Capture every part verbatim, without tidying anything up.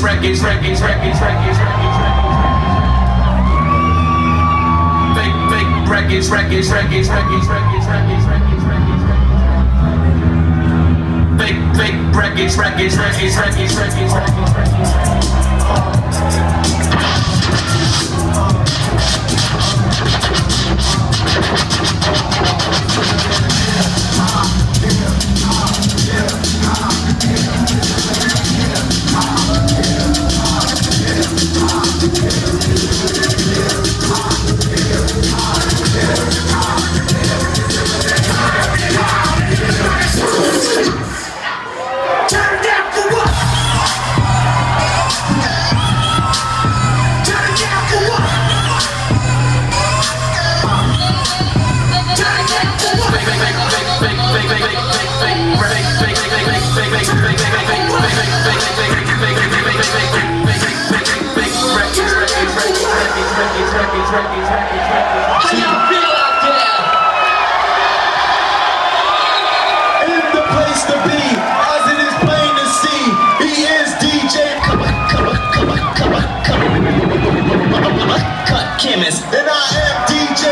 records, records, records, records, records, fake, fake records, records, records, records, records, records, records, records, fake, fake records, records, records, records, records, records, records. How y'all feel out there? In the place to be, as it is plain to see, he is D J Chemist, and I am D J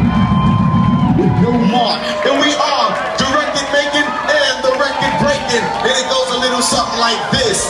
Numark, and we are the record making and the record breaking, and it goes a little something like this.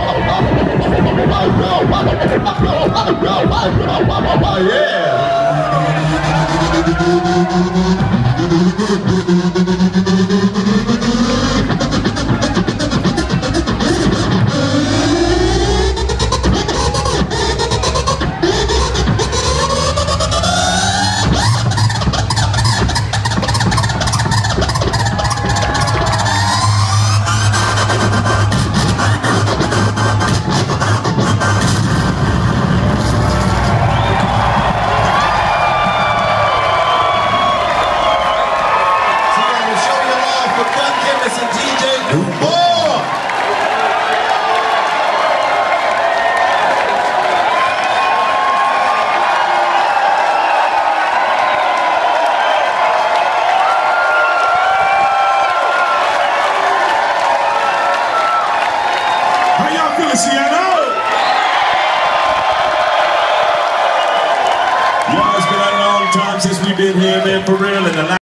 Seattle! Y'all, it's been a long time since we've been here, man, for real. And the